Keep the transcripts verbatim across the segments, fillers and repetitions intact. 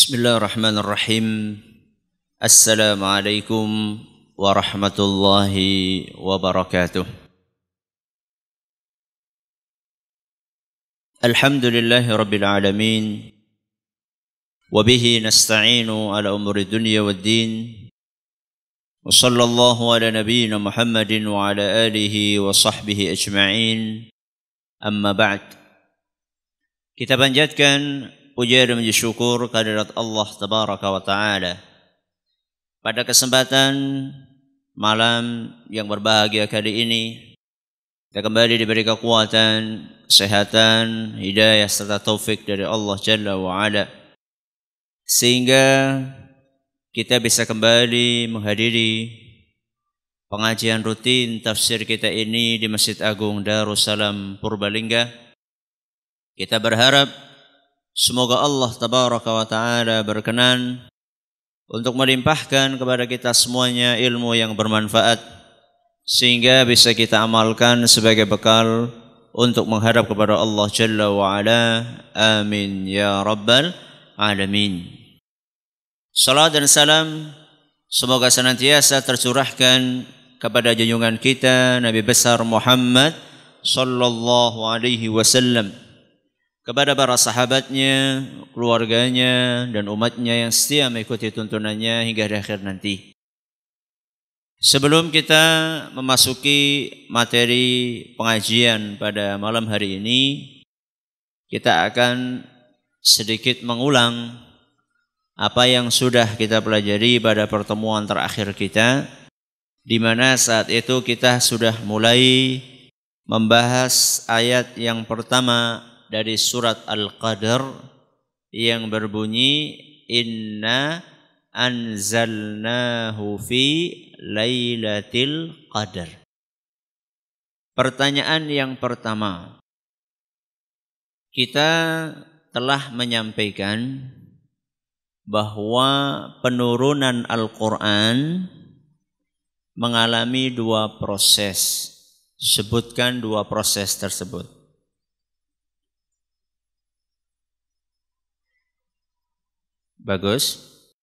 Bismillahirrahmanirrahim. Assalamualaikum warahmatullahi wabarakatuh. Alhamdulillahi rabbil alamin. Wabihi nasta'inu ala umuri dunya waddin. Wa sallallahu ala nabiyyina Muhammadin wa ala alihi wa sahbihi ajma'in. Amma ba'd. Kita panjatkan puja dan puji syukur kehadirat Allah Tabaraka wa Ta'ala. Pada kesempatan malam yang berbahagia kali ini, kita kembali diberi kekuatan, kesehatan, hidayah serta taufik dari Allah Jalla wa Ala, sehingga kita bisa kembali menghadiri pengajian rutin tafsir kita ini di Masjid Agung Darussalam Purbalingga. Kita berharap semoga Allah Tabaraka wa Ta'ala berkenan untuk melimpahkan kepada kita semuanya ilmu yang bermanfaat, sehingga bisa kita amalkan sebagai bekal untuk menghadap kepada Allah Jalla wa Ala. Amin ya Rabbal Alamin. Salat dan salam semoga senantiasa tercurahkan kepada junjungan kita Nabi besar Muhammad sallallahu alaihi wasallam, kepada para sahabatnya, keluarganya, dan umatnya yang setia mengikuti tuntunannya hingga di akhir nanti. Sebelum kita memasuki materi pengajian pada malam hari ini, kita akan sedikit mengulang apa yang sudah kita pelajari pada pertemuan terakhir kita, di mana saat itu kita sudah mulai membahas ayat yang pertama dari surat Al-Qadr yang berbunyi inna anzalnahu fi lailatul qadar. Pertanyaan yang pertama, kita telah menyampaikan bahwa penurunan Al-Quran mengalami dua proses. Sebutkan dua proses tersebut. Bagus.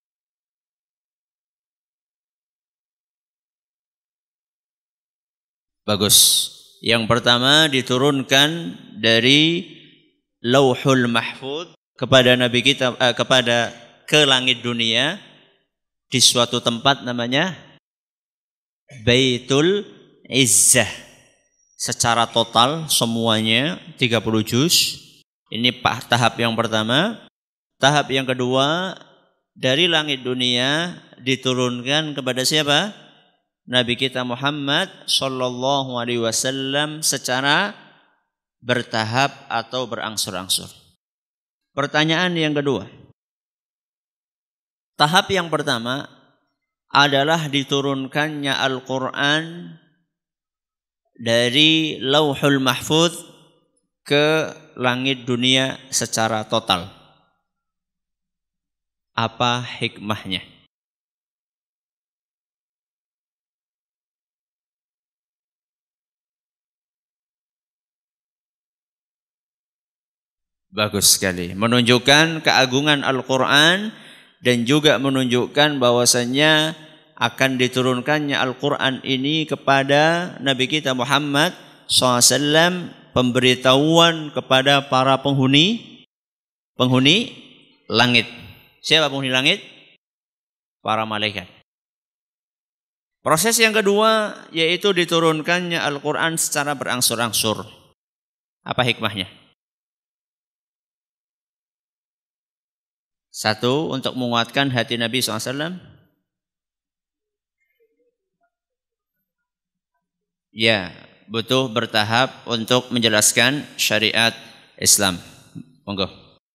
Bagus. Yang pertama diturunkan dari Lauhul Mahfuz kepada Nabi kita eh, kepada ke langit dunia di suatu tempat namanya Baitul Izzah. Secara total semuanya tiga puluh juz. Ini tahap yang pertama. Tahap yang kedua, dari langit dunia diturunkan kepada siapa? Nabi kita Muhammad sallallahu alaihi wasallam secara bertahap atau berangsur-angsur. Pertanyaan yang kedua. Tahap yang pertama adalah diturunkannya Al-Quran dari Lauhul Mahfuz ke langit dunia secara total. Apa hikmahnya? Bagus sekali. Menunjukkan keagungan Al-Quran dan juga menunjukkan bahwasannya akan diturunkannya Al-Quran ini kepada Nabi kita Muhammad shallallahu alaihi wasallam, pemberitahuan kepada para penghuni penghuni langit. Siapa penghuni langit? Para malaikat. Proses yang kedua yaitu diturunkannya Al-Quran secara berangsur-angsur. Apa hikmahnya? Satu, untuk menguatkan hati Nabi shallallahu alaihi wasallam. Ya, butuh bertahap untuk menjelaskan syariat Islam. Monggo.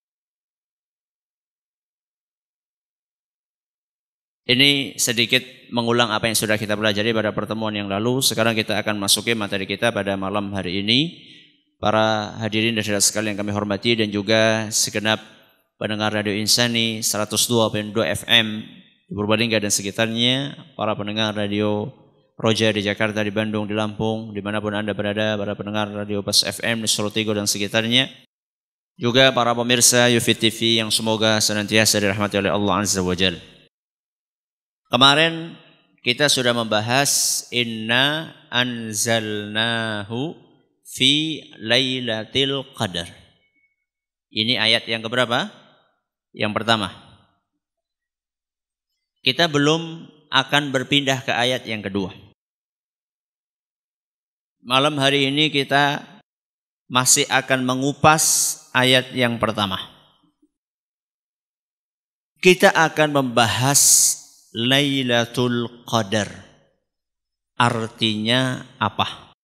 Ini sedikit mengulang apa yang sudah kita pelajari pada pertemuan yang lalu. Sekarang kita akan masuki materi kita pada malam hari ini. Para hadirin dan saudara sekalian yang kami hormati, dan juga segenap pendengar Radio Insani seratus dua koma dua F M di Purbalingga dan sekitarnya, para pendengar Radio Roja di Jakarta, di Bandung, di Lampung, dimanapun Anda berada, para pendengar Radio Bas F M di Solotigo dan sekitarnya. juga para pemirsa Yufid T V yang semoga senantiasa dirahmati oleh Allah Azza wa Jalla. Kemarin kita sudah membahas inna anzalnahu fi lailatul qadar. Ini ayat yang keberapa? Yang pertama. Kita belum akan berpindah ke ayat yang kedua. Malam hari ini kita masih akan mengupas ayat yang pertama. Kita akan membahas Lailatul Qadar. Artinya apa?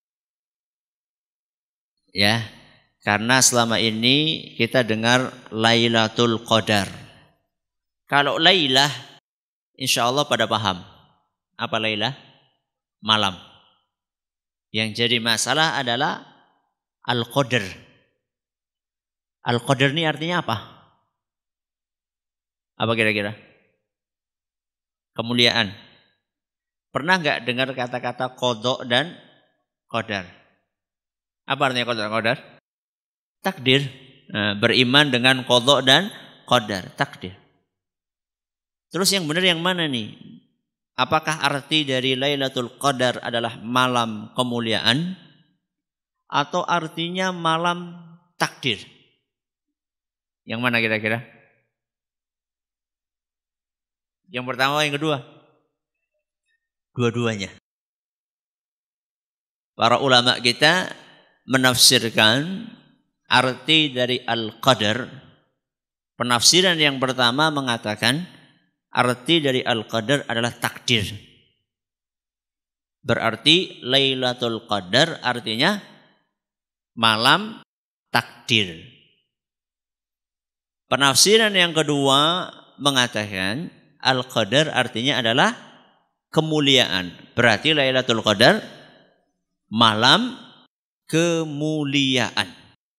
Ya, karena selama ini kita dengar Lailatul Qadar. Kalau Lailah, insya Allah pada paham. Apa Lailah? Malam. Yang jadi masalah adalah Al-Qadar. Al-Qadar ini artinya apa? Apa kira-kira? Kemuliaan. Pernah nggak dengar kata-kata qadha dan qadar? Apa artinya qadha dan qadar? Takdir. Nah, beriman dengan qadha dan qadar, takdir. Terus yang benar yang mana nih? Apakah arti dari Lailatul Qadar adalah malam kemuliaan atau artinya malam takdir? Yang mana kira-kira? Yang pertama, yang kedua? Dua-duanya. Para ulama kita menafsirkan arti dari Al-Qadar. Penafsiran yang pertama mengatakan arti dari Al-Qadar adalah takdir. Berarti Lailatul Qadar artinya malam takdir. Penafsiran yang kedua mengatakan Al-Qadar artinya adalah kemuliaan. Berarti Lailatul Qadar malam kemuliaan.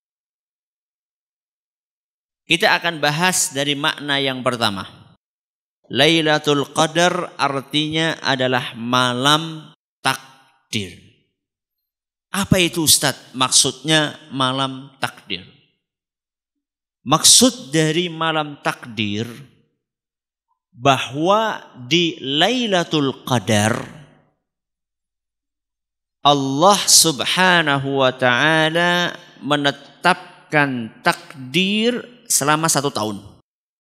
Kita akan bahas dari makna yang pertama. Lailatul Qadar artinya adalah malam takdir. Apa itu Ustaz? Maksudnya malam takdir. Maksud dari malam takdir bahwa di Lailatul Qadar Allah Subhanahu wa taala menetapkan takdir selama satu tahun.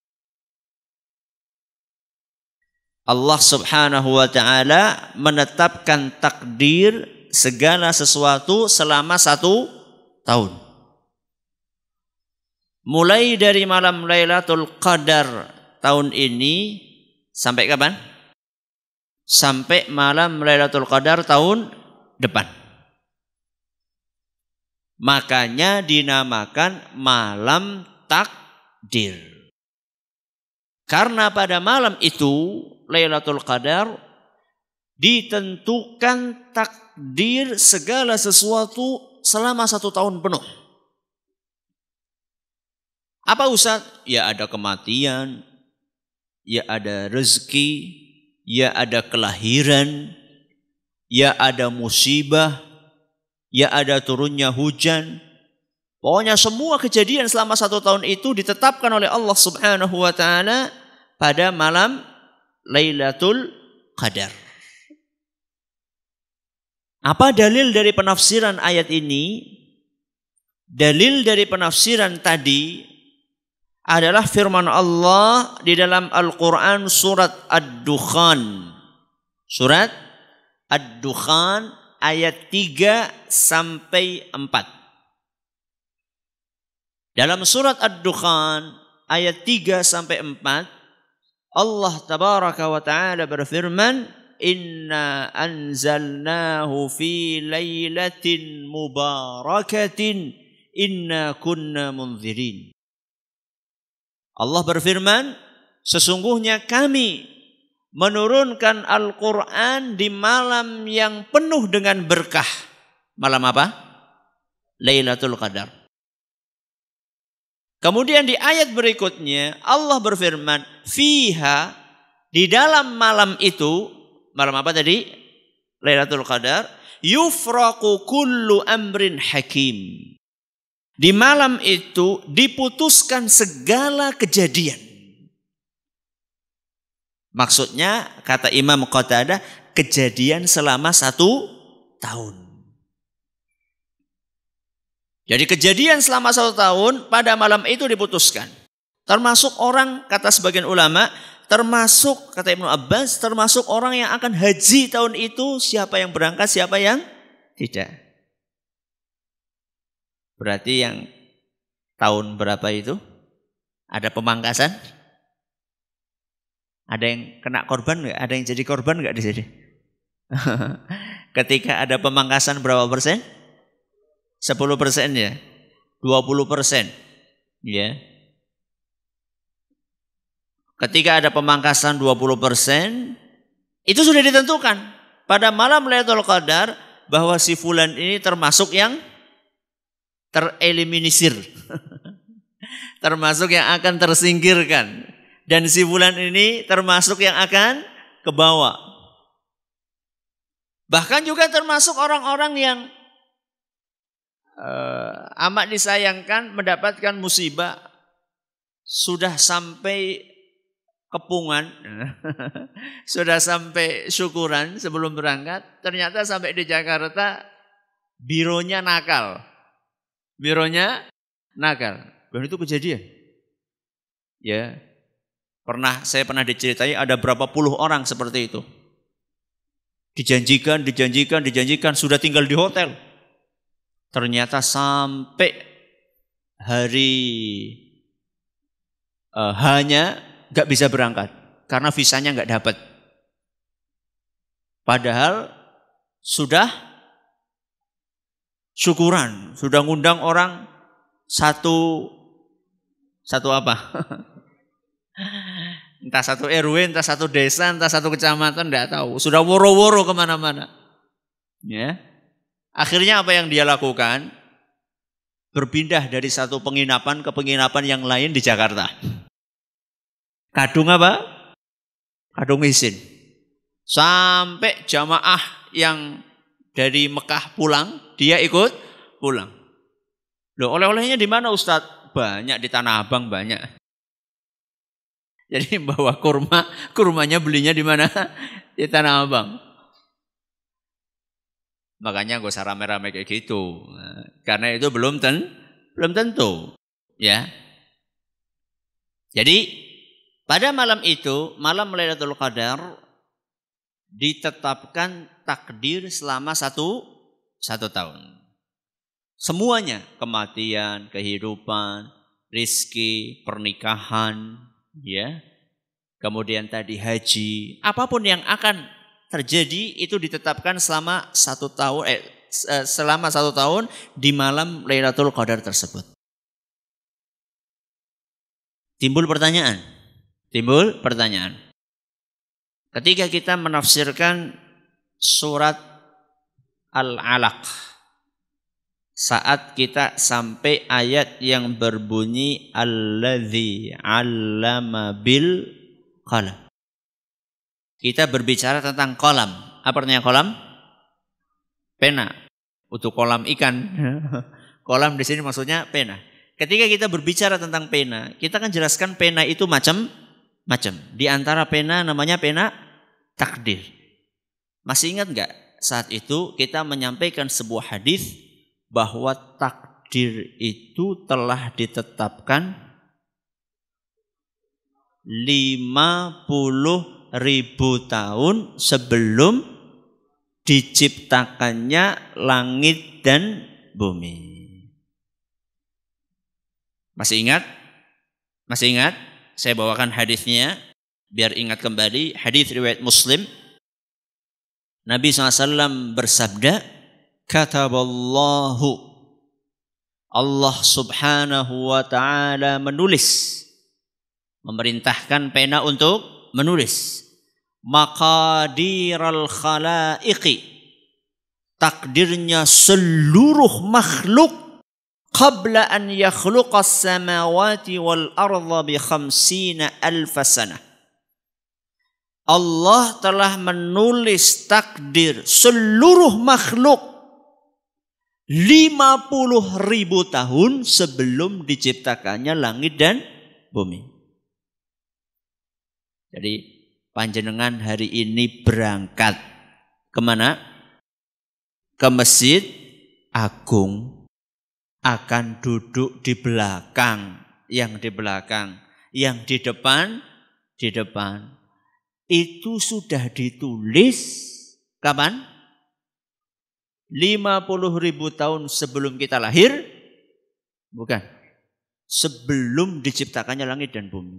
Allah Subhanahu wa taala menetapkan takdir segala sesuatu selama satu tahun. Mulai dari malam Lailatul Qadar tahun ini sampai kapan? Sampai malam Lailatul Qadar tahun depan. Makanya dinamakan malam takdir. Karena pada malam itu Lailatul Qadar ditentukan takdir segala sesuatu selama satu tahun penuh. Apa Ustaz? Ya ada kematian, ya ada rezeki, ya ada kelahiran, ya ada musibah, ya ada turunnya hujan. Pokoknya semua kejadian selama satu tahun itu ditetapkan oleh Allah Subhanahu wa taala pada malam Lailatul Qadar. Apa dalil dari penafsiran ayat ini? Dalil dari penafsiran tadi adalah firman Allah di dalam Al-Quran surat Ad-Dukhan. Surat Ad-Dukhan ayat tiga sampai empat. Dalam surat Ad-Dukhan ayat tiga sampai empat, Allah tabaraka wa ta'ala berfirman, Inna anzalnahu fi laylatin mubarakatin inna kunna munzirin. Allah berfirman, sesungguhnya kami menurunkan Al-Quran di malam yang penuh dengan berkah. Malam apa? Lailatul Qadar. Kemudian di ayat berikutnya Allah berfirman, fiha, di dalam malam itu, malam apa tadi? Lailatul Qadar, yufraqu kullu amrin hakim. Di malam itu diputuskan segala kejadian. Maksudnya kata Imam Qatadah, kejadian selama satu tahun. Jadi kejadian selama satu tahun pada malam itu diputuskan. Termasuk orang, kata sebagian ulama, termasuk kata Ibnu Abbas, termasuk orang yang akan haji tahun itu, siapa yang berangkat, siapa yang tidak. Berarti yang tahun berapa itu ada pemangkasan? Ada yang kena korban nggak? Ada yang jadi korban nggak di sini? Ketika ada pemangkasan berapa persen? sepuluh persen ya, dua puluh persen ya. Ketika ada pemangkasan dua puluh persen, itu sudah ditentukan pada malam Lailatul Qadar bahwa si fulan ini termasuk yang tereliminir. Termasuk yang akan tersingkirkan. Dan si fulan ini termasuk yang akan ke bawah. Bahkan juga termasuk orang-orang yang Uh, amat disayangkan mendapatkan musibah, sudah sampai kepungan, sudah sampai syukuran sebelum berangkat, ternyata sampai di Jakarta bironya nakal, bironya nakal. Dan itu kejadian. Ya, pernah saya pernah diceritai ada berapa puluh orang seperti itu. Dijanjikan, dijanjikan, dijanjikan, sudah tinggal di hotel. Ternyata sampai hari uh, hanya gak bisa berangkat karena visanya gak dapat. Padahal sudah syukuran, sudah ngundang orang satu satu apa? Entah satu R W, entah satu desa, entah satu kecamatan, gak tahu. Sudah woro-woro kemana-mana. Ya. Akhirnya apa yang dia lakukan? Berpindah dari satu penginapan ke penginapan yang lain di Jakarta. Kadung apa? Kadung izin. Sampai jamaah yang dari Mekah pulang, dia ikut pulang. Loh, oleh-olehnya di mana Ustadz? Banyak di Tanah Abang, banyak. Jadi bawa kurma, kurmanya belinya di mana? Di Tanah Abang. Makanya gak usah rame-rame kayak gitu. Karena itu belum ten, belum tentu. Ya. Jadi pada malam itu, malam Lailatul Qadar ditetapkan takdir selama satu, satu tahun. Semuanya, kematian, kehidupan, rizki, pernikahan, ya. Kemudian tadi haji, apapun yang akan terjadi itu ditetapkan selama satu tahun, eh, selama satu tahun di malam Lailatul Qadar tersebut. Timbul pertanyaan, timbul pertanyaan. Ketika kita menafsirkan surat Al-Alaq, saat kita sampai ayat yang berbunyi Alladzi 'allama bil qalam. Kita berbicara tentang kolam. Apa artinya kolam? Pena. Untuk kolam ikan. Kolam di sini maksudnya pena. Ketika kita berbicara tentang pena, kita kan jelaskan pena itu macam-macam. Di antara pena namanya pena takdir. Masih ingat nggak? Saat itu kita menyampaikan sebuah hadis bahwa takdir itu telah ditetapkan lima puluh ribu tahun sebelum diciptakannya langit dan bumi. Masih ingat? Masih ingat? Saya bawakan hadisnya biar ingat kembali. Hadis riwayat Muslim. Nabi shallallahu alaihi wasallam bersabda, Kataballahu, Allah subhanahu wa ta'ala menulis, memerintahkan pena untuk menulis maqadiral khalaiqi, takdirnya seluruh makhluk qabla an yakhluqas samawati wal arda bi khamsina alfa sanah. Allah telah menulis takdir seluruh makhluk lima puluh ribu tahun sebelum diciptakannya langit dan bumi. Jadi panjenengan hari ini berangkat kemana? Ke Masjid Agung. Akan duduk di belakang. Yang di belakang. Yang di depan, di depan. Itu sudah ditulis kapan? lima puluh ribu tahun sebelum kita lahir? Bukan. Sebelum diciptakannya langit dan bumi.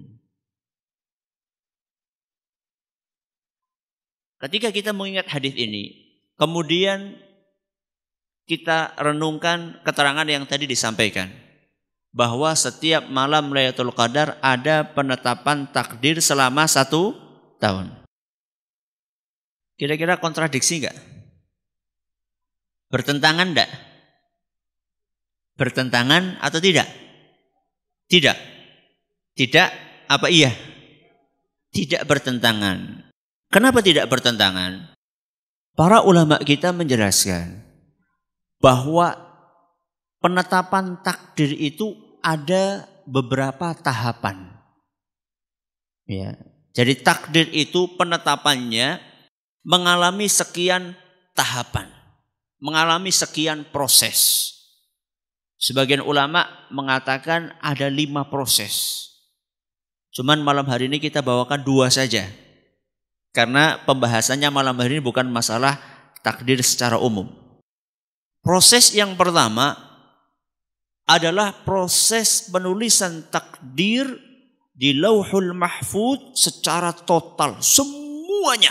Ketika kita mengingat hadis ini, kemudian kita renungkan keterangan yang tadi disampaikan. Bahwa setiap malam Lailatul Qadar ada penetapan takdir selama satu tahun. Kira-kira kontradiksi enggak? Bertentangan enggak? Bertentangan atau tidak? Tidak. Tidak apa iya? Tidak bertentangan. Kenapa tidak bertentangan? Para ulama kita menjelaskan bahwa penetapan takdir itu ada beberapa tahapan. Ya. Jadi takdir itu penetapannya mengalami sekian tahapan. Mengalami sekian proses. Sebagian ulama mengatakan ada lima proses. Cuman malam hari ini kita bawakan dua saja. Karena pembahasannya malam hari ini bukan masalah takdir secara umum. Proses yang pertama adalah proses penulisan takdir di Lauhul Mahfuz secara total. Semuanya.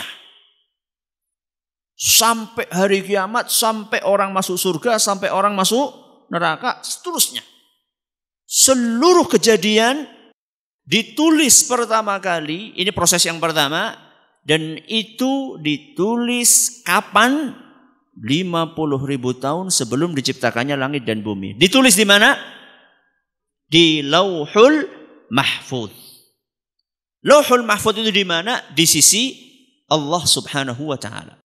Sampai hari kiamat, sampai orang masuk surga, sampai orang masuk neraka, seterusnya. Seluruh kejadian ditulis pertama kali, ini proses yang pertama, dan itu ditulis kapan? lima puluh ribu tahun sebelum diciptakannya langit dan bumi. Ditulis di mana? Di Lauhul Mahfuz. Lauhul Mahfuz itu di mana? Di sisi Allah Subhanahu wa Ta'ala.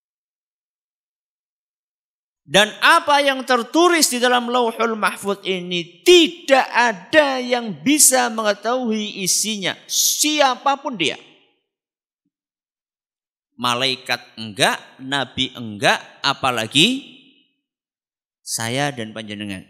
Dan apa yang tertulis di dalam Lauhul Mahfuz ini tidak ada yang bisa mengetahui isinya, siapapun dia. Malaikat enggak, nabi enggak, apalagi saya dan panjenengan.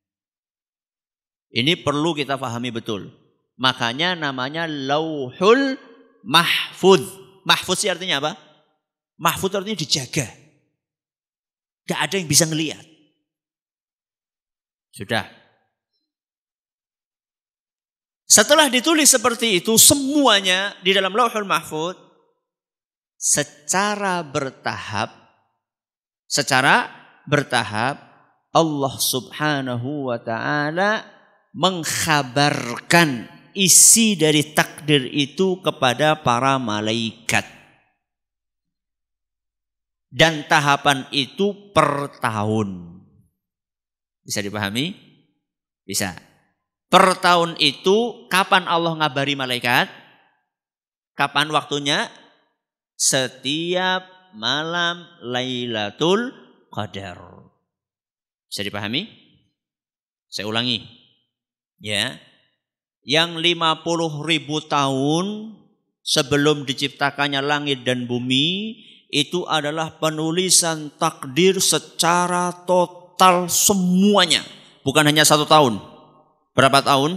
Ini perlu kita pahami betul. Makanya namanya Lauhul Mahfuz. Mahfuz artinya apa? Mahfuz artinya dijaga. Gak ada yang bisa ngelihat. Sudah. Setelah ditulis seperti itu, semuanya di dalam Lauhul Mahfuz secara bertahap, secara bertahap Allah Subhanahu wa Ta'ala mengkhabarkan isi dari takdir itu kepada para malaikat. Dan tahapan itu per tahun. Bisa dipahami? Bisa. Per tahun itu kapan Allah ngabari malaikat? Kapan waktunya? Setiap malam Lailatul Qadar. Bisa dipahami? Saya ulangi. Ya. Yang lima puluh ribu tahun sebelum diciptakannya langit dan bumi, itu adalah penulisan takdir secara total semuanya. Bukan hanya satu tahun. Berapa tahun?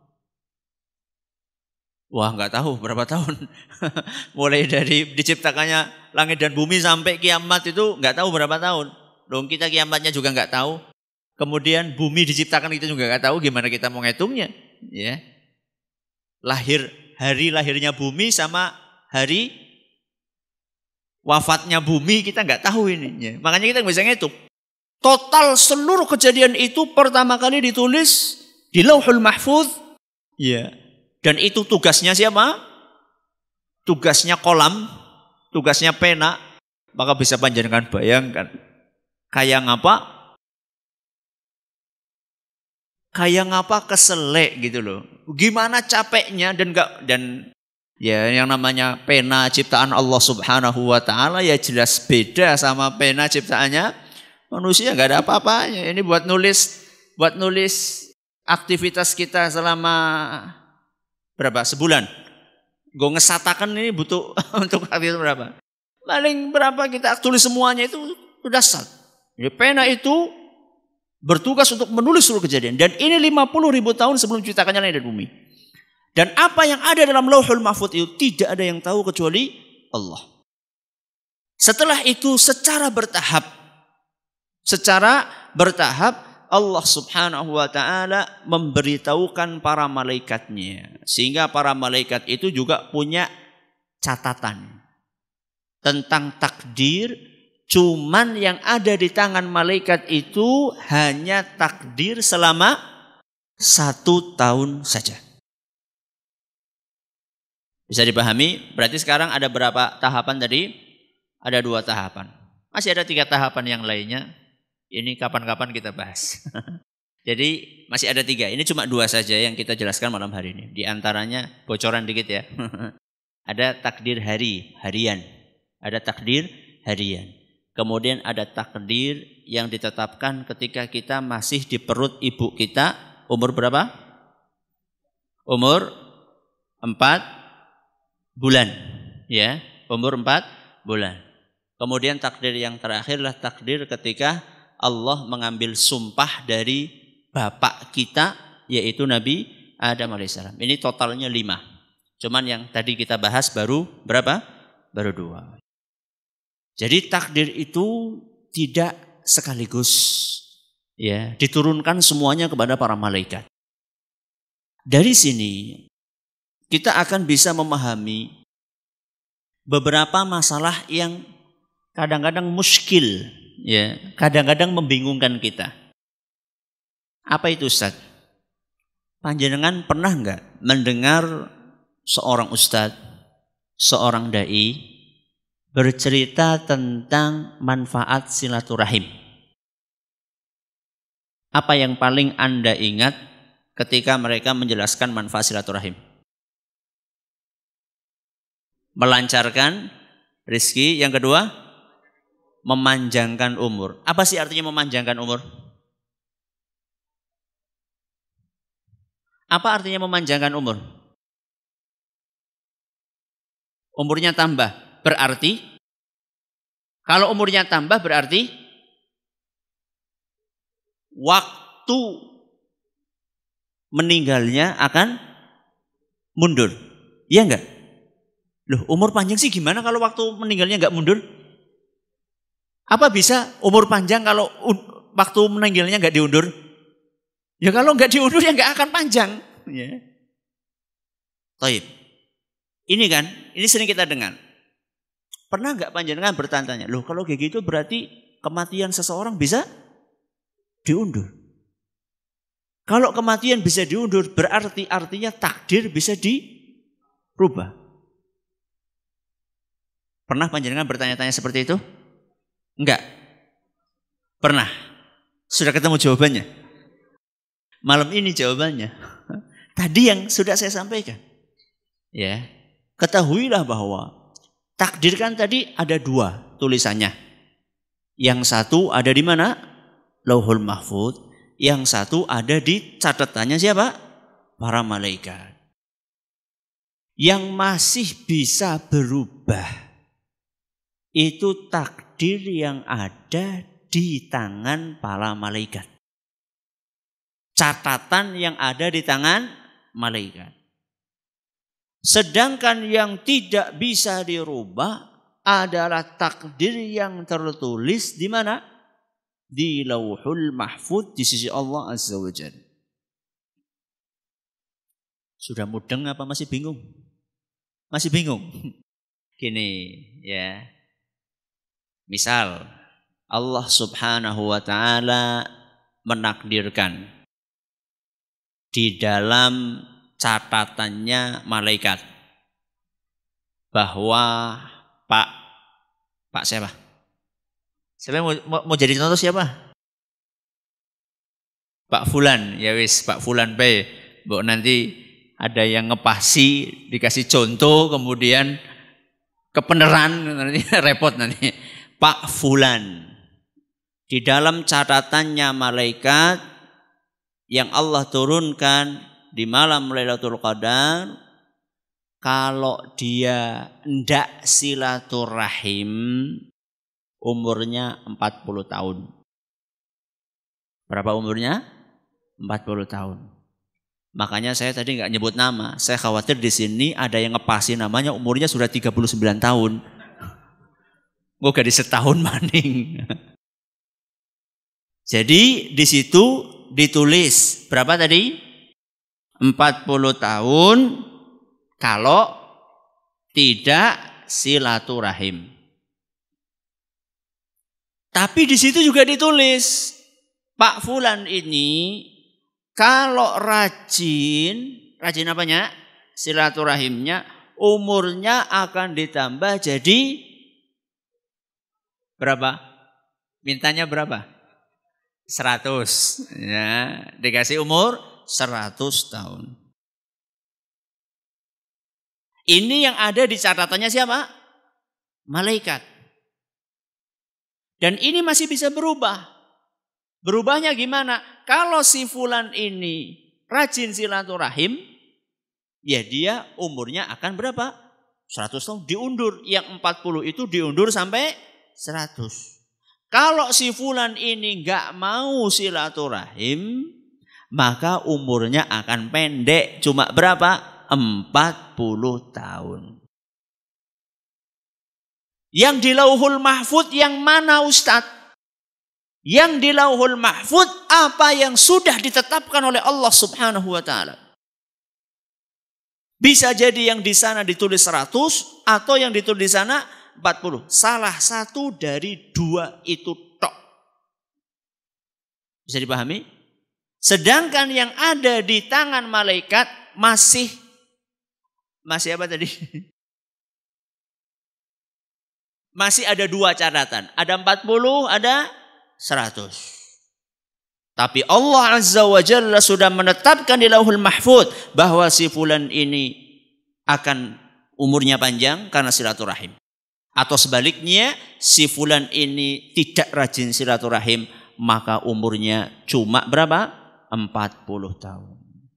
Wah, nggak tahu berapa tahun. Mulai dari diciptakannya langit dan bumi sampai kiamat itu nggak tahu berapa tahun. Dong kita kiamatnya juga nggak tahu. Kemudian bumi diciptakan kita juga nggak tahu, gimana kita mau ngitungnya. Ya. Lahir, hari lahirnya bumi sama hari wafatnya bumi kita nggak tahu ini. Makanya kita nggak bisa ngitung. Total seluruh kejadian itu pertama kali ditulis di Lauhul Mahfuz. Ya. Dan itu tugasnya siapa? Tugasnya kolam, tugasnya pena. Maka bisa panjenengan bayangkan. Kayak ngapa? Kayak ngapa keselek gitu loh. Gimana capeknya dan enggak dan ya yang namanya pena ciptaan Allah Subhanahu wa Ta'ala ya jelas beda sama pena ciptaannya Manusia nggak ada apa-apanya. Ini buat nulis, buat nulis aktivitas kita selama berapa? Sebulan. Gue ngesatakan ini butuh untuk aktivitas berapa? Paling berapa kita tulis semuanya itu sudah sat. Jadi pena itu bertugas untuk menulis seluruh kejadian. Dan ini lima puluh ribu tahun sebelum diciptakannya langit dan bumi. Dan apa yang ada dalam Lauhul Mahfuz itu tidak ada yang tahu kecuali Allah. Setelah itu secara bertahap, secara bertahap Allah Subhanahu wa taala memberitahukan para malaikatnya, sehingga para malaikat itu juga punya catatan tentang takdir. Cuman yang ada di tangan malaikat itu hanya takdir selama satu tahun saja. Bisa dipahami? Berarti sekarang ada berapa tahapan tadi? Ada dua tahapan. Masih ada tiga tahapan yang lainnya. Ini kapan-kapan kita bahas. Jadi masih ada tiga. Ini cuma dua saja yang kita jelaskan malam hari ini. Di antaranya bocoran dikit ya. Ada takdir hari, harian. Ada takdir harian. Kemudian ada takdir yang ditetapkan ketika kita masih di perut ibu kita. Umur berapa? Umur empat bulan. Ya, umur empat bulan. Kemudian takdir yang terakhirlah takdir ketika Allah mengambil sumpah dari bapak kita, yaitu Nabi Adam alaihissalam. Ini totalnya lima. Cuman yang tadi kita bahas baru berapa? Baru dua. Jadi takdir itu tidak sekaligus, ya, diturunkan semuanya kepada para malaikat. Dari sini kita akan bisa memahami beberapa masalah yang kadang-kadang muskil, ya, kadang-kadang membingungkan kita. Apa itu Ustaz? Panjenengan pernah enggak mendengar seorang ustaz, seorang dai bercerita tentang manfaat silaturahim? Apa yang paling Anda ingat ketika mereka menjelaskan manfaat silaturahim? Melancarkan rezeki. Yang kedua, memanjangkan umur. Apa sih artinya memanjangkan umur? Apa artinya memanjangkan umur? Umurnya tambah. Berarti, kalau umurnya tambah berarti waktu meninggalnya akan mundur. Iya enggak? Loh, umur panjang sih gimana kalau waktu meninggalnya enggak mundur? Apa bisa umur panjang kalau waktu meninggalnya enggak diundur? Ya kalau enggak diundur ya enggak akan panjang. Ya. Taib. Ini kan, ini sering kita dengar. Pernah enggak panjenengan bertanya, loh kalau kayak gitu berarti kematian seseorang bisa diundur. Kalau kematian bisa diundur berarti artinya takdir bisa dirubah. Pernah panjenengan bertanya-tanya seperti itu? Enggak? Pernah? Sudah ketemu jawabannya? Malam ini jawabannya. Tadi yang sudah saya sampaikan. Ya, ketahuilah bahwa takdir kan tadi ada dua tulisannya. Yang satu ada di mana? Lauhul Mahfuz. Yang satu ada di catatannya siapa? Para malaikat. Yang masih bisa berubah itu takdir yang ada di tangan para malaikat. Catatan yang ada di tangan malaikat. Sedangkan yang tidak bisa dirubah adalah takdir yang tertulis di mana? Di Lauhul Mahfuz di sisi Allah Azza wa Jalla. Sudah mudeng apa masih bingung? Masih bingung? Gini ya. Misal Allah Subhanahu wa taala menakdirkan di dalam catatannya malaikat bahwa Pak Pak siapa? Siapa mau, mau, mau jadi contoh siapa? Pak Fulan, ya wis Pak Fulan P. Mbok nanti ada yang ngepasi dikasih contoh kemudian kebenaran nanti repot nanti. Pak Fulan di dalam catatannya malaikat yang Allah turunkan di malam Lailatul Qadar, kalau dia ndak silaturahim umurnya empat puluh tahun. Berapa umurnya? empat puluh tahun. Makanya saya tadi nggak nyebut nama. Saya khawatir di sini ada yang ngepasi namanya umurnya sudah tiga puluh sembilan tahun. Gue gadis setahun maning. Jadi di situ ditulis berapa tadi? empat puluh tahun kalau tidak silaturahim. Tapi di situ juga ditulis, Pak Fulan ini kalau rajin, rajin apanya? Silaturahimnya, umurnya akan ditambah jadi berapa? Mintanya berapa? seratus. Ya, dikasih umur seratus tahun. Ini yang ada di catatannya siapa? Malaikat. Dan ini masih bisa berubah. Berubahnya gimana? Kalau si fulan ini rajin silaturahim, ya dia umurnya akan berapa? seratus tahun diundur. Yang empat puluh itu diundur sampai seratus. Kalau si fulan ini enggak mau silaturahim, maka umurnya akan pendek. Cuma berapa? empat puluh tahun. Yang di Lauhul Mahfud yang mana Ustadz? Yang di Lauhul Mahfud apa yang sudah ditetapkan oleh Allah Subhanahu wa taala. Bisa jadi yang di sana ditulis seratus atau yang ditulis di sana empat puluh. Salah satu dari dua itu tok. Bisa dipahami? Sedangkan yang ada di tangan malaikat masih masih apa tadi? Masih ada dua catatan. Ada empat puluh, ada seratus. Tapi Allah Azza wa Jalla sudah menetapkan di Lauhul Mahfud bahwa si fulan ini akan umurnya panjang karena silaturahim. Atau sebaliknya, si fulan ini tidak rajin silaturahim, maka umurnya cuma berapa? empat puluh tahun.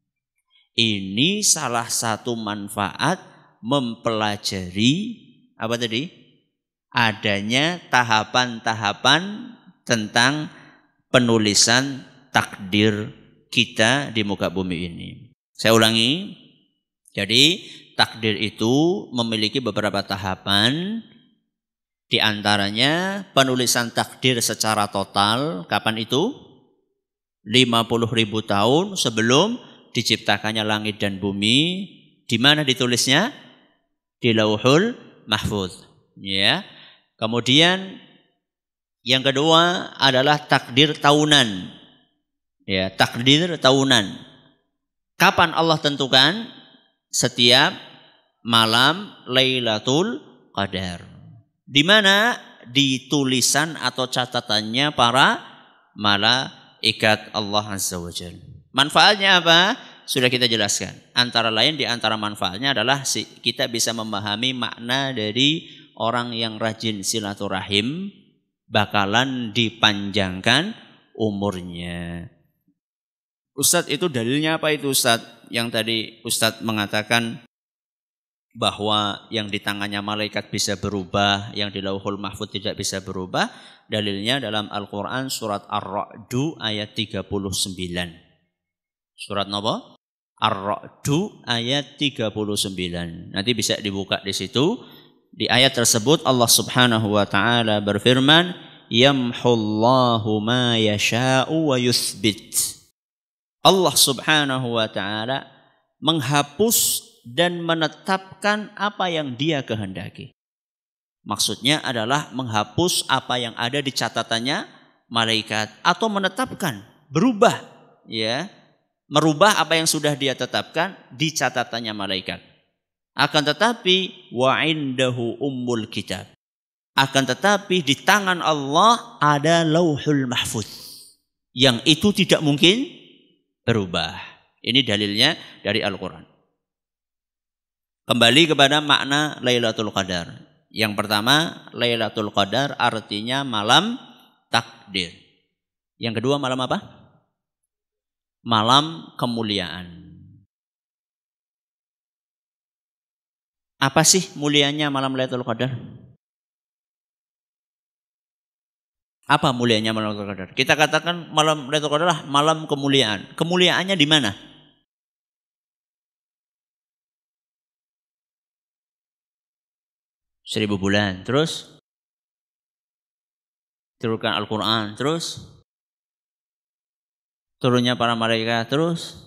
Ini salah satu manfaat mempelajari apa tadi? Adanya tahapan-tahapan tentang penulisan takdir kita di muka bumi ini. Saya ulangi. Jadi takdir itu memiliki beberapa tahapan. Di antaranya penulisan takdir secara total. Kapan itu? lima puluh ribu tahun sebelum diciptakannya langit dan bumi. Di mana ditulisnya? Di Lauhul Mahfuz. Ya. Kemudian yang kedua adalah takdir tahunan. Ya, takdir tahunan. Kapan Allah tentukan? Setiap malam Lailatul Qadar. Di mana? Di tulisan atau catatannya para malaikat Allah Azza wa Jalla. Manfaatnya apa? Sudah kita jelaskan. Antara lain di antara manfaatnya adalah kita bisa memahami makna dari orang yang rajin silaturahim bakalan dipanjangkan umurnya. Ustadz, itu dalilnya apa itu Ustadz? Yang tadi Ustadz mengatakan bahwa yang di tangannya malaikat bisa berubah, yang di Lauhul Mahfud tidak bisa berubah. Dalilnya dalam Al-Quran surat Ar-Ra'du ayat tiga puluh sembilan. Surat apa? Ar-Ra'du ayat tiga puluh sembilan. Nanti bisa dibuka di situ. Di ayat tersebut Allah Subhanahu wa taala berfirman, "Yamhullahu ma yasha'u wa yuthbit." Allah Subhanahu wa taala menghapus dan menetapkan apa yang Dia kehendaki. Maksudnya adalah menghapus apa yang ada di catatannya malaikat atau menetapkan, berubah, ya, merubah apa yang sudah Dia tetapkan di catatannya malaikat. Akan tetapi wa indahu ummul kitab. Akan tetapi di tangan Allah ada Lauhul Mahfuz. Yang itu tidak mungkin berubah. Ini dalilnya dari Al-Quran. Kembali kepada makna Lailatul Qadar. Yang pertama, Lailatul Qadar artinya malam takdir. Yang kedua malam apa? Malam kemuliaan. Apa sih mulianya malam Lailatul Qadar? Apa mulianya malam Lailatul Qadar? Kita katakan malam Lailatul Qadar adalah malam kemuliaan. Kemuliaannya di mana? Seribu bulan. Terus turunkan Al-Quran. Terus turunnya para malaikat. Terus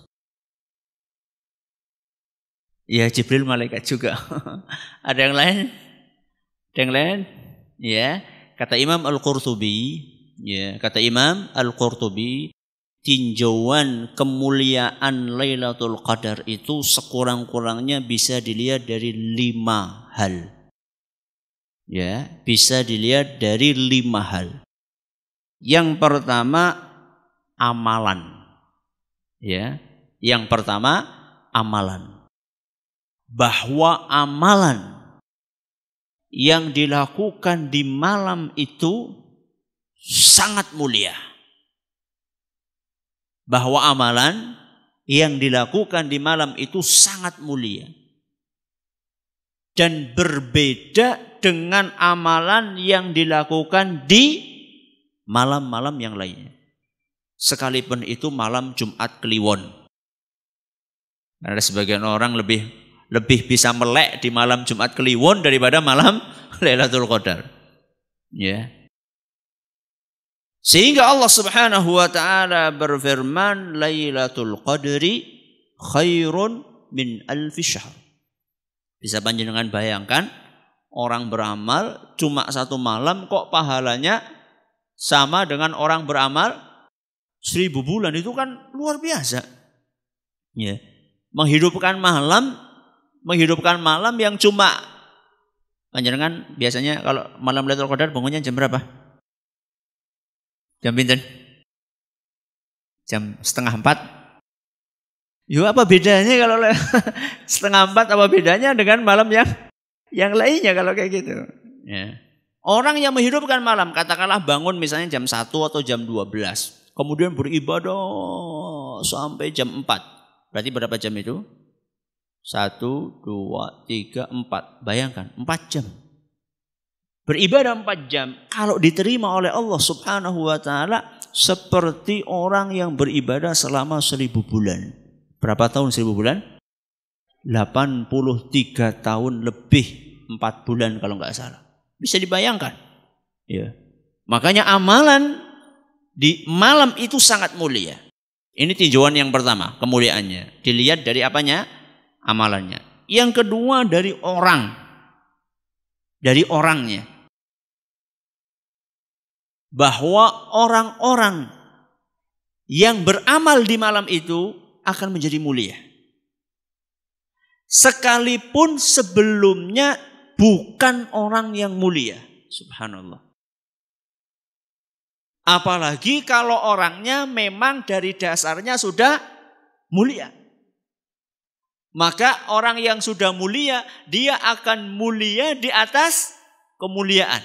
ya Jibril malaikat juga. Ada yang lain? Ada yang lain? Ya, kata Imam Al-Qurtubi, ya, kata Imam Al-Qurtubi, tinjauan kemuliaan Lailatul Qadar itu sekurang-kurangnya bisa dilihat dari lima hal. Ya, bisa dilihat dari lima hal. Yang pertama amalan. Ya, yang pertama amalan. Bahwa amalan yang dilakukan di malam itu sangat mulia. Bahwa amalan yang dilakukan di malam itu sangat mulia. Dan berbeda dengan amalan yang dilakukan di malam-malam yang lainnya. Sekalipun itu malam Jumat Kliwon. Ada sebagian orang lebih lebih bisa melek di malam Jumat Kliwon daripada malam Lailatul Qadar. Ya. Sehingga Allah Subhanahu wa taala berfirman, Lailatul Qadri khairun min alfi syahr. Bisa panjenengan bayangkan orang beramal cuma satu malam kok pahalanya sama dengan orang beramal seribu bulan. Itu kan luar biasa. Ya. Menghidupkan malam menghidupkan malam yang cuma panjenengan biasanya kalau malam Lailatul Qadar bangunnya jam berapa? Jam pinten? Jam setengah empat. Yo apa bedanya kalau setengah empat, apa bedanya dengan malam yang yang lainnya kalau kayak gitu? Ya. Orang yang menghidupkan malam, katakanlah bangun misalnya jam satu atau jam dua belas, kemudian beribadah sampai jam empat. Berarti berapa jam itu? Satu, dua, tiga, empat. Bayangkan, empat jam. Beribadah empat jam. Kalau diterima oleh Allah Subhanahu wa ta'ala, seperti orang yang beribadah selama seribu bulan. Berapa tahun seribu bulan? delapan puluh tiga tahun lebih, empat bulan kalau nggak salah. Bisa dibayangkan. Ya. Makanya amalan di malam itu sangat mulia. Ini tinjauan yang pertama, kemuliaannya. Dilihat dari apanya? Amalannya. Yang kedua dari orang. Dari orangnya. Bahwa orang-orang yang beramal di malam itu akan menjadi mulia. Sekalipun sebelumnya bukan orang yang mulia. Subhanallah. Apalagi kalau orangnya memang dari dasarnya sudah mulia. Maka orang yang sudah mulia, dia akan mulia di atas kemuliaan.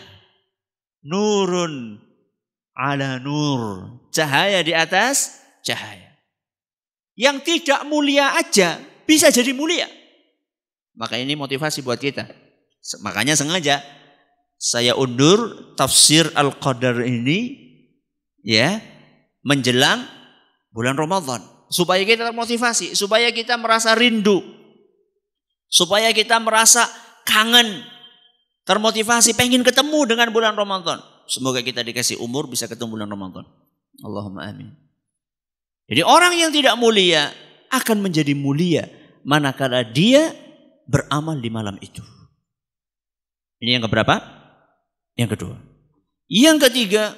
Nurun ala nur. Cahaya di atas cahaya. Yang tidak mulia aja bisa jadi mulia. Maka ini motivasi buat kita. Makanya sengaja saya undur tafsir Al-Qadar ini ya menjelang bulan Ramadan. Supaya kita termotivasi, supaya kita merasa rindu, supaya kita merasa kangen, termotivasi, pengen ketemu dengan bulan Ramadan. Semoga kita dikasih umur bisa ketemu bulan Ramadan. Allahumma amin. Jadi orang yang tidak mulia akan menjadi mulia manakala dia beramal di malam itu. Ini yang keberapa? Yang kedua. Yang ketiga,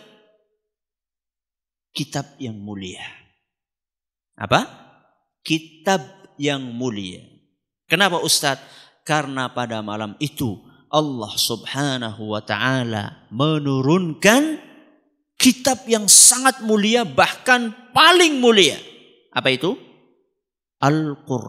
kitab yang mulia. Apa? Kitab yang mulia. Kenapa Ustadz? Karena pada malam itu Allah Subhanahu wa ta'ala menurunkan kitab yang sangat mulia, bahkan paling mulia. Apa itu?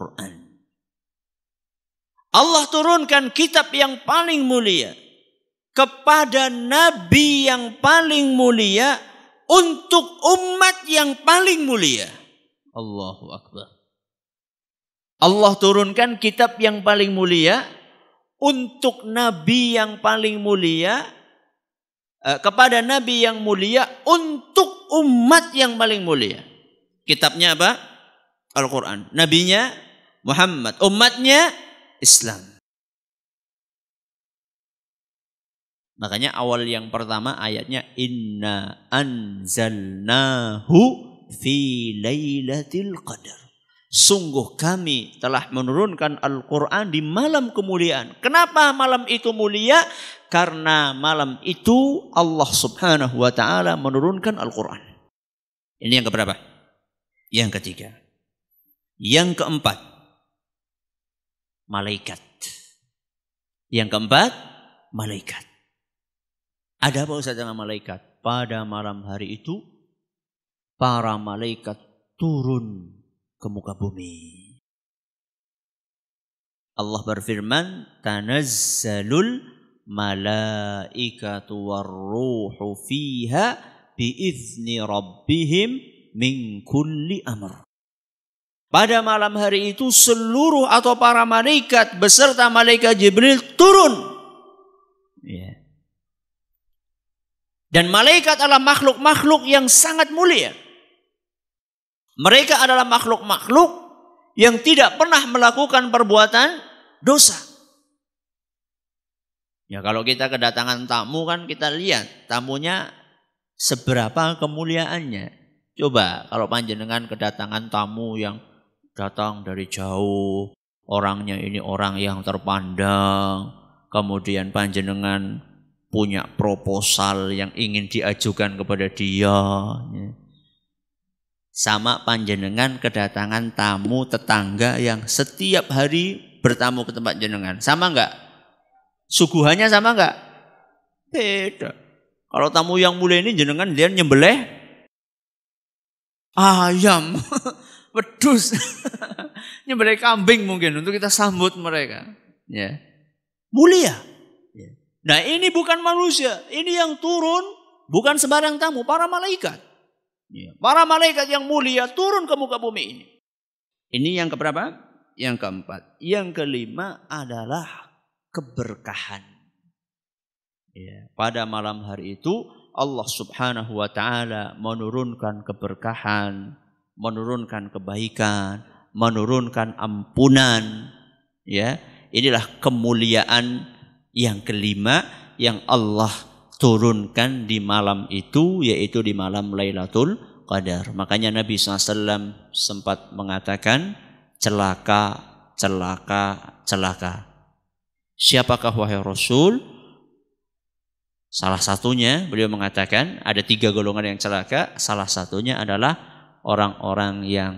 Al-Quran. Allah turunkan kitab yang paling mulia. kepada nabi yang paling mulia untuk umat yang paling mulia. Allahu Akbar. Allah turunkan kitab yang paling mulia untuk nabi yang paling mulia, eh, kepada nabi yang mulia untuk umat yang paling mulia. Kitabnya apa? Al-Quran. Nabinya Muhammad. Umatnya Islam. Makanya awal yang pertama ayatnya inna anzalnahu fi lailatul qadar. Sungguh kami telah menurunkan Al-Quran di malam kemuliaan. Kenapa malam itu mulia? Karena malam itu Allah subhanahu wa ta'ala menurunkan Al-Quran. Ini yang keberapa? Yang ketiga. Yang keempat, malaikat. Yang keempat, malaikat. Ada apa Ustaz dengan malaikat? Pada malam hari itu, para malaikat turun ke muka bumi. Allah berfirman, tanazzalul malaikatu warruhu fiha biizni rabbihim min kulli amr. Pada malam hari itu seluruh atau para malaikat beserta malaikat Jibril turun. Ya. Dan malaikat adalah makhluk-makhluk yang sangat mulia. Mereka adalah makhluk-makhluk yang tidak pernah melakukan perbuatan dosa. Ya, kalau kita kedatangan tamu kan kita lihat tamunya seberapa kemuliaannya. Coba kalau panjenengan kedatangan tamu yang datang dari jauh, orangnya ini orang yang terpandang, kemudian panjenengan punya proposal yang ingin diajukan kepada dia. Sama panjenengan kedatangan tamu tetangga yang setiap hari bertamu ke tempat jenengan. Sama enggak? Suguhannya sama enggak? Beda. Kalau tamu yang mulia ini jenengan dia nyembelih ayam, wedhus, nyembelih kambing mungkin untuk kita sambut mereka. Ya. Mulia. Nah ini bukan manusia, ini yang turun bukan sembarang tamu, para malaikat. Para malaikat yang mulia turun ke muka bumi ini. Ini yang keberapa? Yang keempat. Yang kelima adalah keberkahan. Ya, pada malam hari itu Allah subhanahu wa ta'ala menurunkan keberkahan, menurunkan kebaikan, menurunkan ampunan. Ya, inilah kemuliaan yang kelima yang Allah turunkan di malam itu, yaitu di malam Lailatul Qadar. Makanya Nabi shallallahu alaihi wasallam sempat mengatakan, celaka, celaka, celaka. Siapakah wahai Rasul? Salah satunya beliau mengatakan ada tiga golongan yang celaka. Salah satunya adalah orang-orang yang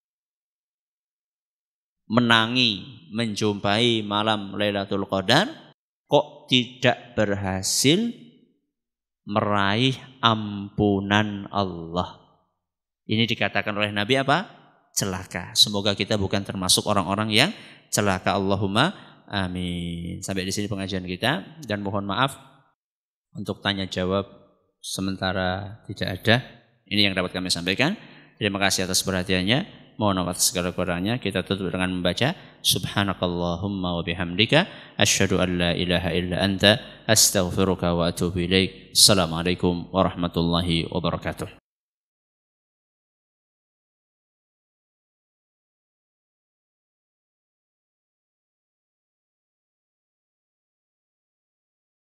menangi menjumpai malam Lailatul Qadar kok tidak berhasil meraih ampunan Allah. Ini dikatakan oleh Nabi apa? Celaka. Semoga kita bukan termasuk orang-orang yang celaka. Allahumma amin. Sampai di sini pengajian kita dan mohon maaf untuk tanya jawab sementara tidak ada. Ini yang dapat kami sampaikan. Terima kasih atas perhatiannya. Mohon maaf atas segala kurangnya. Kita tutup dengan membaca subhanakallahumma wa bihamdika asyhadu an la ilaha illa anta astaghfiruka wa atubu ilaik. Assalamualaikum warahmatullahi wabarakatuh.